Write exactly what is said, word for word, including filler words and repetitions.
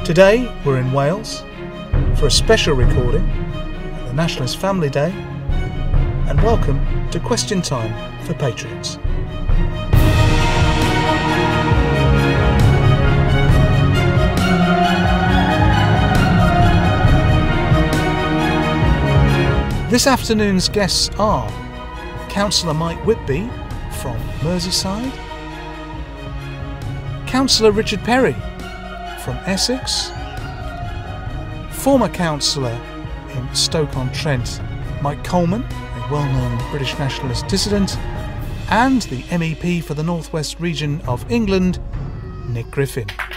Today we're in Wales for a special recording at the Nationalist Family Day, and welcome to Question Time for Patriots. This afternoon's guests are Councillor Mike Whitby from Merseyside, Councillor Richard Perry from Essex, former councillor in Stoke-on-Trent Mike Coleman, a well-known British nationalist dissident, and the M E P for the North West region of England, Nick Griffin.